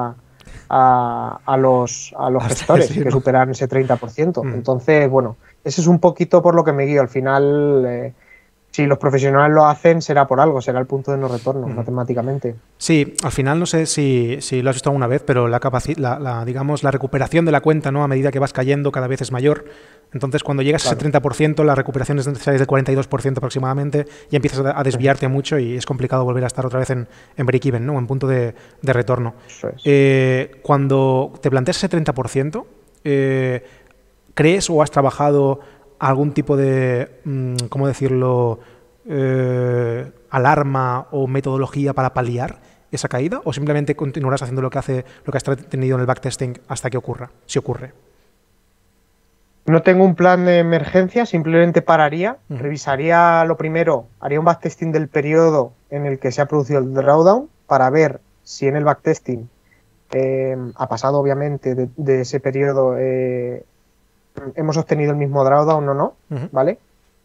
Speaker 2: a los gestores
Speaker 1: sí,
Speaker 2: que
Speaker 1: ¿no?
Speaker 2: superan ese 30%. Entonces, bueno, ese es un poquito por lo que me guío. Al final, si los profesionales lo hacen, será por algo, será el punto de no retorno, matemáticamente.
Speaker 1: Sí, al final no sé si lo has visto alguna vez, pero digamos, la recuperación de la cuenta, ¿no? A medida que vas cayendo cada vez es mayor. Entonces, cuando llegas a ese 30%, la recuperación es necesaria del 42% aproximadamente y empiezas a desviarte mucho y es complicado volver a estar otra vez en break-even, ¿no? En punto de retorno.
Speaker 2: Eso es.
Speaker 1: Cuando te planteas ese 30%, ¿crees o has trabajado algún tipo de, ¿cómo decirlo?, alarma o metodología para paliar esa caída, o simplemente continuarás haciendo lo que has tenido en el backtesting hasta que ocurra, si ocurre?
Speaker 2: No tengo un plan de emergencia, simplemente pararía, revisaría lo primero, haría un backtesting del periodo en el que se ha producido el drawdown para ver si en el backtesting ha pasado, obviamente, de ese periodo, hemos obtenido el mismo drawdown o no, ¿vale?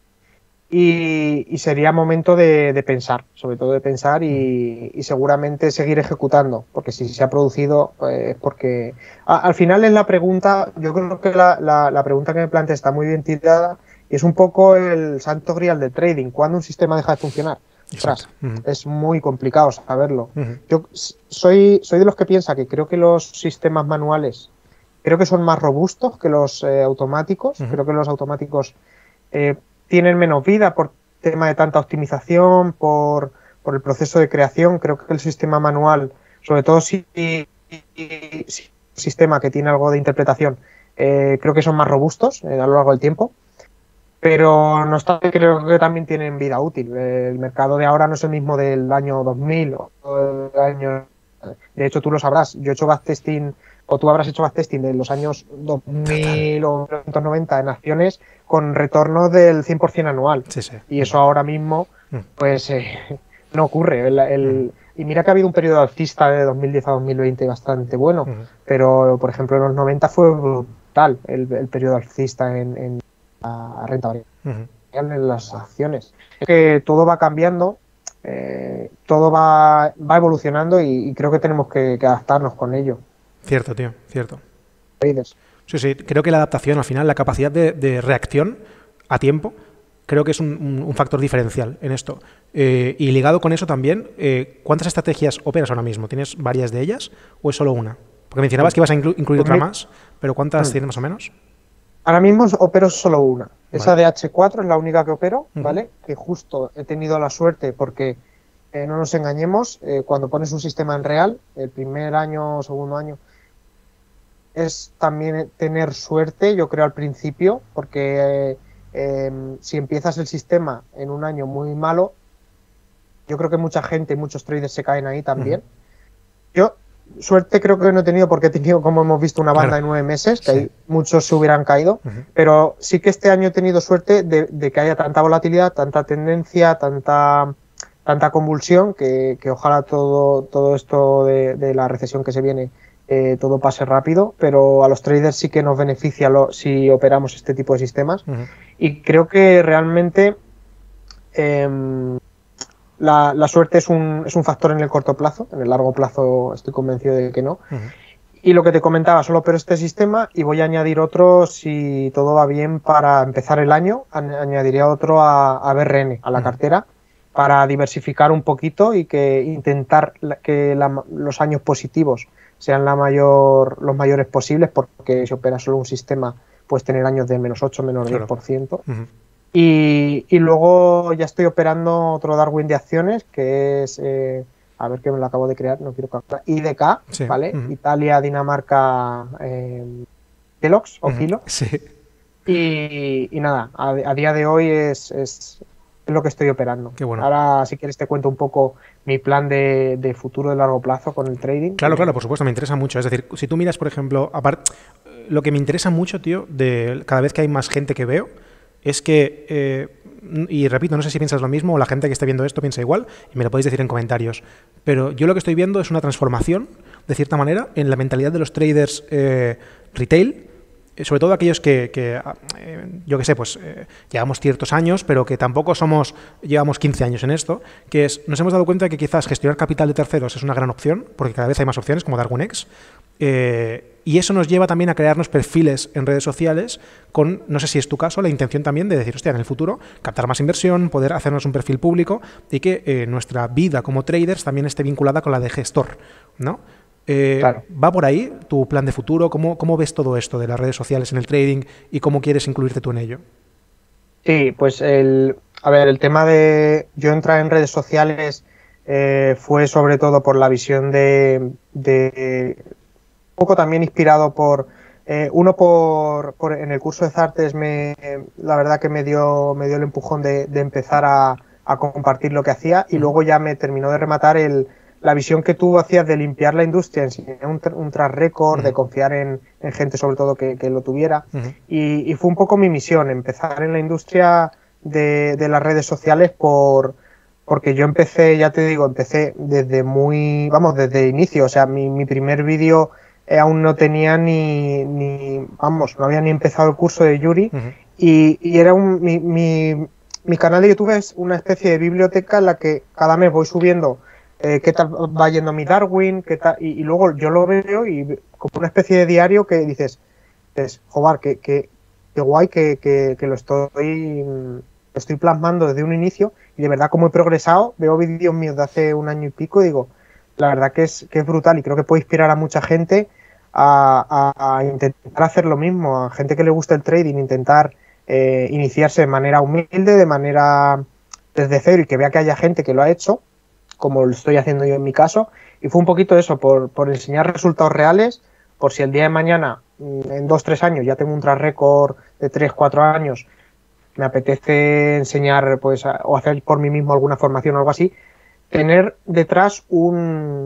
Speaker 2: Y sería momento de pensar, sobre todo de pensar y seguramente seguir ejecutando, porque si se ha producido es porque... al final es la pregunta, yo creo que la pregunta que me plantea está muy bien tirada y es un poco el santo grial del trading. ¿Cuándo un sistema deja de funcionar? Ostras, es muy complicado saberlo. Yo soy de los que piensa que creo que los sistemas manuales creo que son más robustos que los automáticos. Creo que los automáticos tienen menos vida por tema de tanta optimización, por el proceso de creación. Creo que el sistema manual, sobre todo si un sistema que tiene algo de interpretación, creo que son más robustos a lo largo del tiempo. Pero no obstante, creo que también tienen vida útil. El mercado de ahora no es el mismo del año 2000 o del año... De hecho, tú lo sabrás. Yo he hecho backtesting, o tú habrás hecho backtesting de los años 2000 o 1990 en acciones con retorno del 100% anual.
Speaker 1: Sí, sí.
Speaker 2: Y eso ahora mismo, pues, no ocurre. Y mira que ha habido un periodo alcista de 2010 a 2020 bastante bueno, pero, por ejemplo, en los 90 fue brutal el periodo alcista en la renta variable, en las acciones. Es que todo va cambiando, todo va evolucionando y creo que tenemos que adaptarnos con ello.
Speaker 1: Cierto, tío, cierto.
Speaker 2: Traders.
Speaker 1: Sí, creo que la adaptación, al final, la capacidad de reacción a tiempo, creo que es un factor diferencial en esto. Y ligado con eso también, ¿cuántas estrategias operas ahora mismo? ¿Tienes varias de ellas o es solo una? Porque mencionabas que ibas a incluir otra más, pero ¿cuántas tienes más o menos?
Speaker 2: Ahora mismo opero solo una. Vale. Esa de H4 es la única que opero, ¿vale? Que justo he tenido la suerte porque, no nos engañemos, cuando pones un sistema en real, el primer año o segundo año, es también tener suerte, yo creo, al principio, porque si empiezas el sistema en un año muy malo, yo creo que mucha gente, muchos traders se caen ahí también. Yo suerte creo que no he tenido, porque he tenido, como hemos visto, una banda de 9 meses, que ahí muchos se hubieran caído, pero sí que este año he tenido suerte de que haya tanta volatilidad, tanta tendencia, tanta convulsión, que ojalá todo esto de la recesión que se viene, todo pase rápido, pero a los traders sí que nos beneficia si operamos este tipo de sistemas. Y creo que realmente la suerte es un factor en el corto plazo. En el largo plazo estoy convencido de que no. Y lo que te comentaba, solo opero este sistema y voy a añadir otro si todo va bien para empezar el año. Añadiría otro a BRN, a la cartera, para diversificar un poquito y que intentar que los años positivos sean los mayores posibles, porque si operas solo un sistema puedes tener años de -8, -10%. Y luego ya estoy operando otro Darwin de acciones, que es... a ver que me lo acabo de crear, no quiero calcular. IDK, sí. ¿Vale? Italia, Dinamarca, Kellogg's o Kilo.
Speaker 1: Sí.
Speaker 2: Y nada, a día de hoy es lo que estoy operando.
Speaker 1: Qué bueno.
Speaker 2: Ahora, si quieres, te cuento un poco mi plan de futuro de largo plazo con el trading.
Speaker 1: Claro, por supuesto, me interesa mucho. Es decir, si tú miras, por ejemplo, lo que me interesa mucho, tío, de cada vez que hay más gente que veo, es que, y repito, no sé si piensas lo mismo o la gente que esté viendo esto piensa igual, y me lo podéis decir en comentarios, pero yo lo que estoy viendo es una transformación, de cierta manera, en la mentalidad de los traders retail, sobre todo aquellos que yo qué sé, pues llevamos ciertos años, pero que tampoco llevamos 15 años en esto, que es, nos hemos dado cuenta de que quizás gestionar capital de terceros es una gran opción, porque cada vez hay más opciones, como DarwinX, y eso nos lleva también a crearnos perfiles en redes sociales con, no sé si es tu caso, la intención también de decir, hostia, en el futuro captar más inversión, poder hacernos un perfil público y que nuestra vida como traders también esté vinculada con la de gestor, ¿no? Claro. ¿Va por ahí tu plan de futuro? ¿Cómo ves todo esto de las redes sociales en el trading y cómo quieres incluirte tú en ello?
Speaker 2: Sí, pues el tema de yo entrar en redes sociales fue sobre todo por la visión de un poco también inspirado por en el curso de Zartes la verdad que me dio el empujón de empezar a compartir lo que hacía, y luego ya me terminó de rematar la visión que tú hacías de limpiar la industria, enseñar un track record, de confiar en gente sobre todo que lo tuviera, y fue un poco mi misión, empezar en la industria de las redes sociales porque yo empecé, ya te digo, empecé desde desde inicio, o sea, mi primer vídeo aún no tenía no había ni empezado el curso de Yuri, y era mi canal de YouTube es una especie de biblioteca en la que cada mes voy subiendo qué tal va yendo mi Darwin, qué tal, y luego yo lo veo y como una especie de diario que dices joder, qué guay que lo estoy plasmando desde un inicio, y de verdad como he progresado, veo vídeos míos de hace un año y pico y digo, la verdad que es brutal, y creo que puede inspirar a mucha gente a intentar hacer lo mismo, a gente que le gusta el trading, intentar iniciarse de manera humilde, de manera desde cero, y que vea que haya gente que lo ha hecho, como lo estoy haciendo yo en mi caso, y fue un poquito eso, por enseñar resultados reales, por si el día de mañana, en 2-3 años, ya tengo un track record de 3-4 años, me apetece enseñar pues o hacer por mí mismo alguna formación o algo así, tener detrás un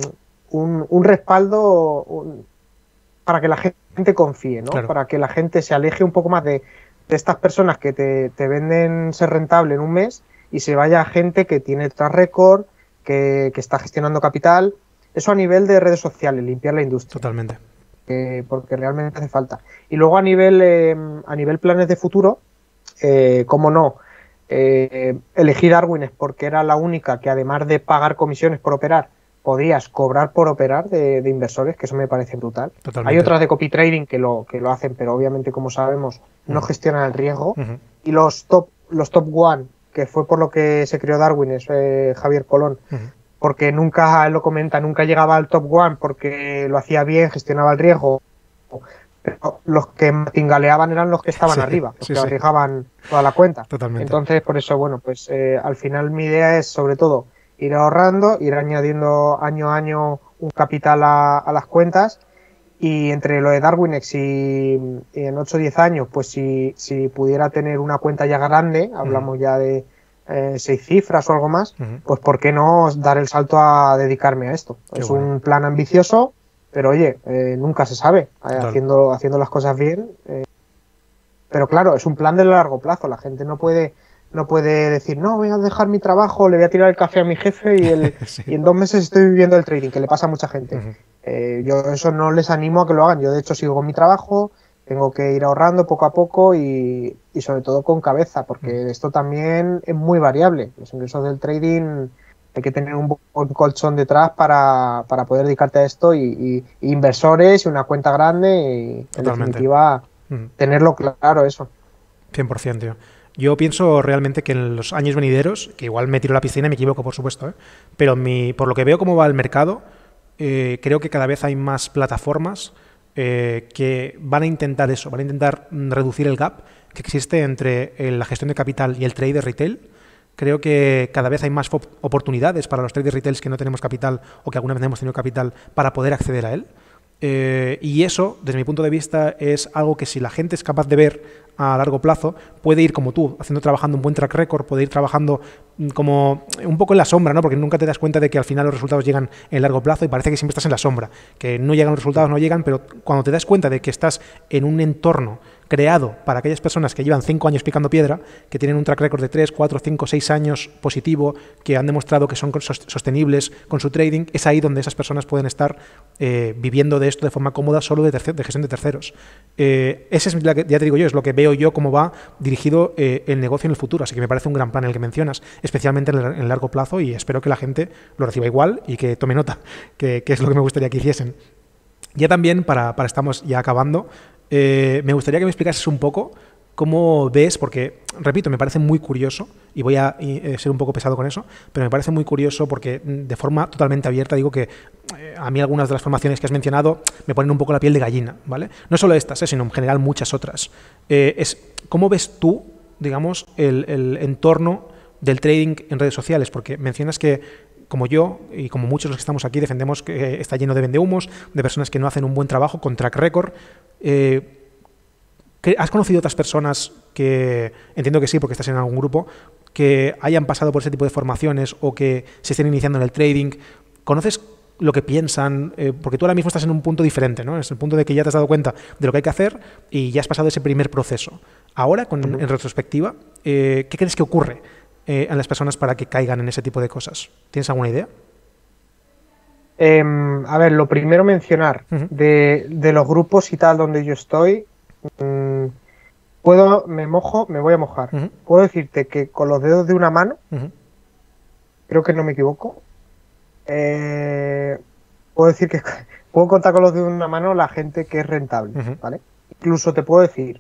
Speaker 2: respaldo para que la gente confíe, ¿no? Claro. Para que la gente se aleje un poco más de estas personas que te venden ser rentable en un mes y se vaya a gente que tiene track record, que está gestionando capital. Eso a nivel de redes sociales, limpiar la industria.
Speaker 1: Totalmente.
Speaker 2: Porque realmente hace falta. Y luego a nivel planes de futuro, cómo no, elegí Darwin porque era la única que, además de pagar comisiones por operar, podías cobrar por operar de inversores, que eso me parece brutal. Totalmente. Hay otras de copy trading que lo hacen, pero obviamente, como sabemos, no gestionan el riesgo. Y los top one, que fue por lo que se creó Darwin, es Javier Colón, porque nunca, él lo comenta, nunca llegaba al top one porque lo hacía bien, gestionaba el riesgo. Pero los que martingaleaban eran los que estaban arriba, los que arriesgaban toda la cuenta.
Speaker 1: Totalmente.
Speaker 2: Entonces, por eso, bueno, pues al final mi idea es, sobre todo, ir ahorrando, ir añadiendo año a año un capital a las cuentas, y entre lo de DarwinX y en 8 o 10 años, pues si pudiera tener una cuenta ya grande, hablamos ya de 6 cifras o algo más, pues ¿por qué no dar el salto a dedicarme a esto? Es un plan ambicioso, pero oye, nunca se sabe, haciendo las cosas bien. Pero claro, es un plan de largo plazo, la gente no puede decir, no, voy a dejar mi trabajo, le voy a tirar el café a mi jefe y en 2 meses estoy viviendo el trading, que le pasa a mucha gente. Yo eso no les animo a que lo hagan. Yo de hecho sigo con mi trabajo, tengo que ir ahorrando poco a poco y sobre todo con cabeza, porque esto también es muy variable. Los ingresos del trading Hay que tener un buen colchón detrás para poder dedicarte a esto y inversores y una cuenta grande y, en
Speaker 1: Totalmente.
Speaker 2: definitiva, tenerlo claro eso.
Speaker 1: 100%, tío. Yo pienso realmente que en los años venideros, que igual me tiro a la piscina y me equivoco, por supuesto, ¿eh? Pero por lo que veo cómo va el mercado, creo que cada vez hay más plataformas que van a intentar eso, van a intentar reducir el gap que existe entre la gestión de capital y el trade de retail. Creo que cada vez hay más oportunidades para los traders retail que no tenemos capital o que alguna vez hemos tenido capital para poder acceder a él. Y eso, desde mi punto de vista, es algo que si la gente es capaz de ver a largo plazo, puede ir como tú, trabajando un buen track record, puede ir trabajando como un poco en la sombra, ¿no? Porque nunca te das cuenta de que al final los resultados llegan en largo plazo y parece que siempre estás en la sombra, que no llegan los resultados, no llegan, pero cuando te das cuenta de que estás en un entorno creado para aquellas personas que llevan 5 años picando piedra, que tienen un track record de 3, 4, 5, 6 años positivo, que han demostrado que son sostenibles con su trading, es ahí donde esas personas pueden estar viviendo de esto de forma cómoda solo de gestión de terceros. Ese es, ya te digo yo, es lo que veo yo cómo va dirigido el negocio en el futuro, así que me parece un gran plan el que mencionas, especialmente en el largo plazo, y espero que la gente lo reciba igual y que tome nota, que es lo que me gustaría que hiciesen. Ya también, estamos ya acabando, me gustaría que me explicases un poco cómo ves, porque, repito, me parece muy curioso, y voy a ser un poco pesado con eso, pero me parece muy curioso porque de forma totalmente abierta digo que a mí algunas de las formaciones que has mencionado me ponen un poco la piel de gallina, ¿vale? No solo estas, sino en general muchas otras. ¿Cómo ves tú, digamos, el entorno del trading en redes sociales? Porque mencionas que, como yo y como muchos de los que estamos aquí, defendemos que está lleno de vendehumos, de personas que no hacen un buen trabajo con track record. ¿Has conocido otras personas que, entiendo que sí porque estás en algún grupo, que hayan pasado por ese tipo de formaciones o que se estén iniciando en el trading? ¿Conoces lo que piensan? Porque tú ahora mismo estás en un punto diferente, ¿no? Es el punto de que ya te has dado cuenta de lo que hay que hacer y ya has pasado ese primer proceso. Ahora, en retrospectiva, ¿qué crees que ocurre en las personas para que caigan en ese tipo de cosas? ¿Tienes alguna idea?
Speaker 2: A ver, lo primero mencionar de los grupos y tal donde yo estoy, me voy a mojar. Puedo decirte que con los dedos de una mano, creo que no me equivoco, puedo decir que puedo contar con los dedos de una mano la gente que es rentable, ¿vale? Incluso te puedo decir,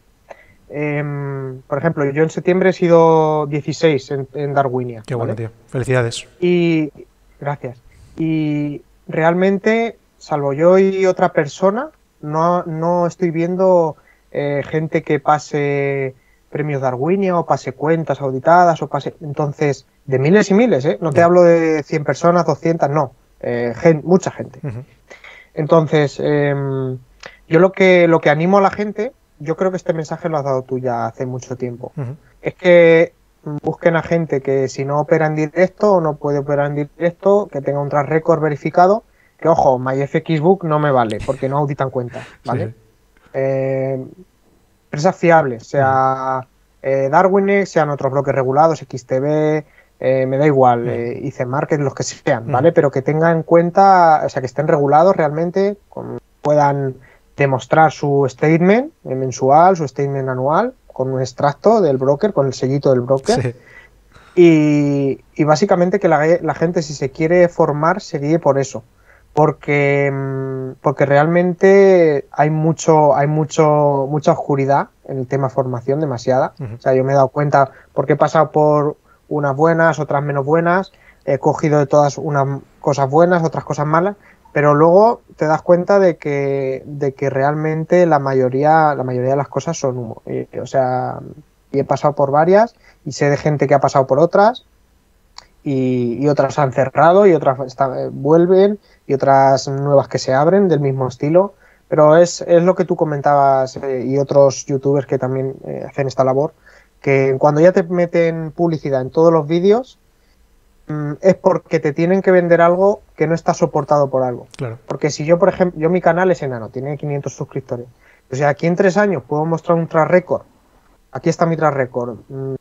Speaker 2: por ejemplo, yo en septiembre he sido 16 en Darwinia.
Speaker 1: Qué bueno,
Speaker 2: ¿vale?
Speaker 1: tío. Felicidades.
Speaker 2: Y gracias. Y realmente, salvo yo y otra persona, no estoy viendo gente que pase premios Darwinia o pase cuentas auditadas o pase... Entonces, de miles y miles, ¿eh? No te hablo de 100 personas, 200, no. Mucha gente. Entonces, yo lo que animo a la gente, yo creo que este mensaje lo has dado tú ya hace mucho tiempo, es que busquen a gente que si no opera en directo o no puede operar en directo, que tenga un track record verificado, que ojo, MyFXBook no me vale porque no auditan cuentas, ¿vale? Sí. Empresas fiables, sea Darwinex, sean otros bloques regulados, XTB, me da igual, IC Market, los que sean, ¿vale? Pero que tengan en cuenta, o sea, que estén regulados realmente, puedan demostrar su statement mensual, su statement anual, con un extracto del broker, con el sellito del broker. Sí. Y básicamente que la gente, si se quiere formar, se guíe por eso. Porque realmente hay mucha oscuridad en el tema formación, demasiada. O sea, yo me he dado cuenta porque he pasado por unas buenas, otras menos buenas, he cogido de todas unas cosas buenas, otras cosas malas, pero luego te das cuenta de que realmente la mayoría de las cosas son humo. O sea, y he pasado por varias y sé de gente que ha pasado por otras y otras han cerrado y otras vuelven y otras nuevas que se abren del mismo estilo. Pero es lo que tú comentabas y otros youtubers que también hacen esta labor, que cuando ya te meten publicidad en todos los vídeos, es porque te tienen que vender algo que no está soportado por algo. Claro. Porque si yo, por ejemplo, mi canal es enano, tiene 500 suscriptores. O sea, aquí en 3 años puedo mostrar un track record. Aquí está mi track record.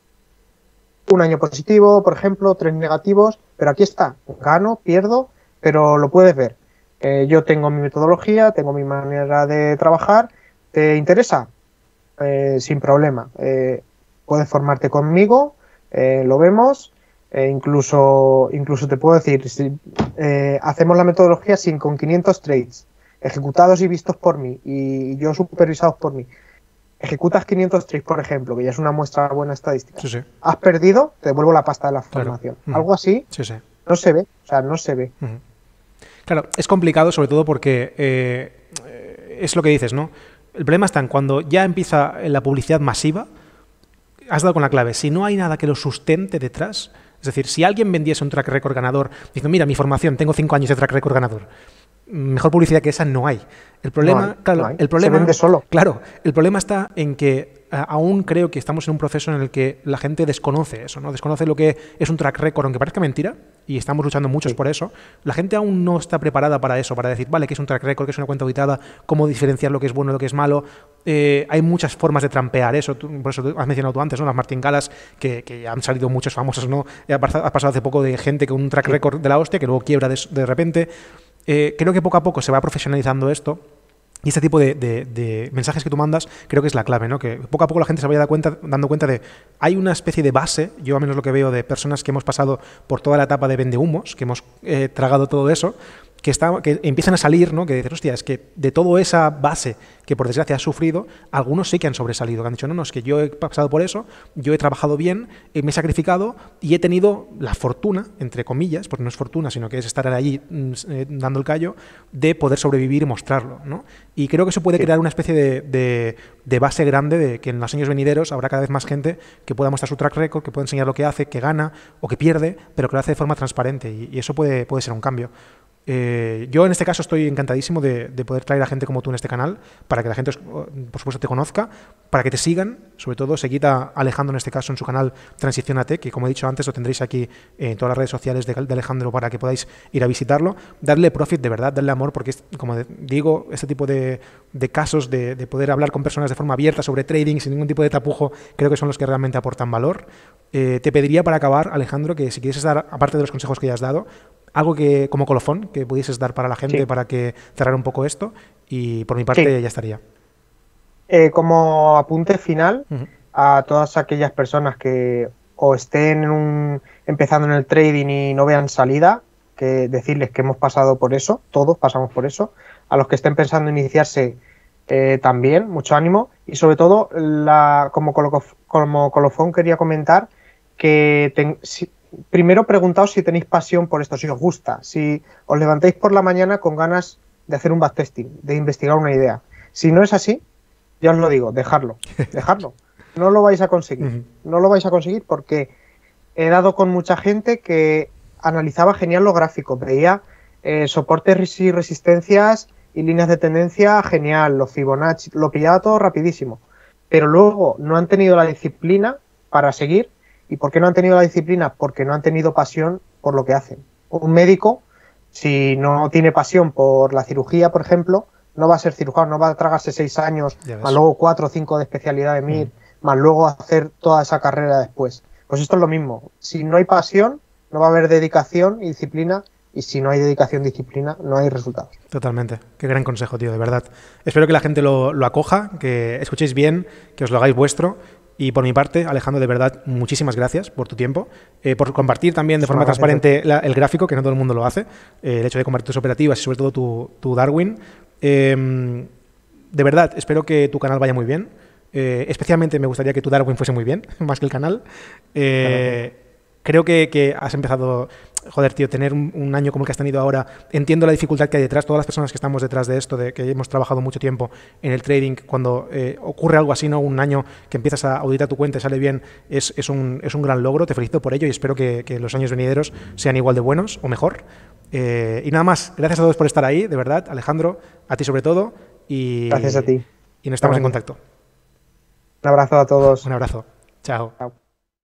Speaker 2: Un año positivo, por ejemplo, 3 negativos, pero aquí está. Gano, pierdo, pero lo puedes ver. Yo tengo mi metodología, tengo mi manera de trabajar. ¿Te interesa? Sin problema. Puedes formarte conmigo, lo vemos. Incluso te puedo decir, si hacemos la metodología con 500 trades ejecutados y vistos por mí y yo supervisados por mí, ejecutas 500 trades, por ejemplo, que ya es una muestra buena estadística,
Speaker 1: Sí, sí.
Speaker 2: has perdido, te devuelvo la pasta de la formación.
Speaker 1: Claro.
Speaker 2: Algo así
Speaker 1: Sí, sí.
Speaker 2: no se ve, o sea, no se ve.
Speaker 1: Claro, es complicado sobre todo porque es lo que dices, ¿no? El problema está en cuando ya empieza la publicidad masiva, has dado con la clave, si no hay nada que lo sustente detrás, es decir, si alguien vendiese un track record ganador, diciendo, mira, mi formación, tengo 5 años de track record ganador, mejor publicidad que esa no hay. El problema, el problema,
Speaker 2: se vende solo.
Speaker 1: Claro, el problema está en que aún creo que estamos en un proceso en el que la gente desconoce eso, ¿no? Desconoce lo que es un track record, aunque parezca mentira, y estamos luchando muchos por eso. La gente aún no está preparada para eso, para decir, vale, ¿qué es un track record? ¿Qué es una cuenta auditada? ¿Cómo diferenciar lo que es bueno y lo que es malo? Hay muchas formas de trampear eso. Por eso has mencionado tú antes, ¿no? Las martingalas, que han salido muchos famosos, ¿no? Ha pasado hace poco de gente con un track record de la hostia que luego quiebra de repente. Creo que poco a poco se va profesionalizando esto. Y este tipo de mensajes que tú mandas creo que es la clave, ¿no? Que poco a poco la gente se vaya dando cuenta de... Hay una especie de base, yo al menos lo que veo de personas que hemos pasado por toda la etapa de vendehumos, que hemos tragado todo eso, que empiezan a salir, ¿no? Que dicen, hostia, es que de toda esa base que por desgracia has sufrido, algunos sí que han sobresalido, que han dicho, no, es que yo he pasado por eso, yo he trabajado bien, me he sacrificado y he tenido la fortuna, entre comillas, porque no es fortuna, sino que es estar allí dando el callo, de poder sobrevivir y mostrarlo, ¿no? Y creo que eso puede crear una especie de base grande de que en los años venideros habrá cada vez más gente que pueda mostrar su track record, que pueda enseñar lo que hace, que gana o que pierde, pero que lo hace de forma transparente y eso puede ser un cambio. Yo en este caso estoy encantadísimo de poder traer a gente como tú en este canal para que la gente, por supuesto, te conozca, para que te sigan, sobre todo seguid a Alejandro en este caso en su canal Transición a Tech, que como he dicho antes lo tendréis aquí en todas las redes sociales de Alejandro para que podáis ir a visitarlo, darle profit de verdad, darle amor, porque como digo, este tipo de casos de poder hablar con personas de forma abierta sobre trading sin ningún tipo de tapujo, creo que son los que realmente aportan valor. Te pediría para acabar, Alejandro, que si quieres dar, aparte de los consejos que ya has dado, algo que como colofón que pudieses dar para la gente para que cerrar un poco esto y por mi parte ya estaría.
Speaker 2: Como apunte final a todas aquellas personas que o estén empezando en el trading y no vean salida, que decirles que hemos pasado por eso, todos pasamos por eso. A los que estén pensando en iniciarse también, mucho ánimo y sobre todo como colofón quería comentar que primero preguntaos si tenéis pasión por esto, si os gusta, si os levantáis por la mañana con ganas de hacer un backtesting, de investigar una idea. Si no es así, ya os lo digo, dejadlo. No lo vais a conseguir. No lo vais a conseguir porque he dado con mucha gente que analizaba genial los gráficos, veía soportes y resistencias y líneas de tendencia genial, los Fibonacci, lo pillaba todo rapidísimo. Pero luego no han tenido la disciplina para seguir. ¿Y por qué no han tenido la disciplina? Porque no han tenido pasión por lo que hacen. Un médico, si no tiene pasión por la cirugía, por ejemplo, no va a ser cirujano, no va a tragarse 6 años, más luego 4 o 5 de especialidad de MIR, más luego hacer toda esa carrera después. Pues esto es lo mismo. Si no hay pasión, no va a haber dedicación y disciplina, y si no hay dedicación y disciplina, no hay resultados.
Speaker 1: Totalmente. Qué gran consejo, tío, de verdad. Espero que la gente lo acoja, que escuchéis bien, que os lo hagáis vuestro. Y por mi parte, Alejandro, de verdad, muchísimas gracias por tu tiempo, por compartir también de forma transparente el gráfico, que no todo el mundo lo hace, el hecho de compartir tus operativas y sobre todo tu Darwin. De verdad, espero que tu canal vaya muy bien. Especialmente me gustaría que tu Darwin fuese muy bien, más que el canal. Creo que has empezado, joder, tío, tener un año como el que has tenido ahora. Entiendo la dificultad que hay detrás, todas las personas que estamos detrás de esto, de que hemos trabajado mucho tiempo en el trading, cuando ocurre algo así, ¿no? Un año que empiezas a auditar tu cuenta y sale bien, es un gran logro. Te felicito por ello y espero que los años venideros sean igual de buenos o mejor. Y nada más, gracias a todos por estar ahí, de verdad, Alejandro, a ti sobre todo. Y,
Speaker 2: gracias a ti.
Speaker 1: Y nos estamos en contacto.
Speaker 2: Un abrazo a todos.
Speaker 1: Un abrazo. Chao.
Speaker 2: Chao.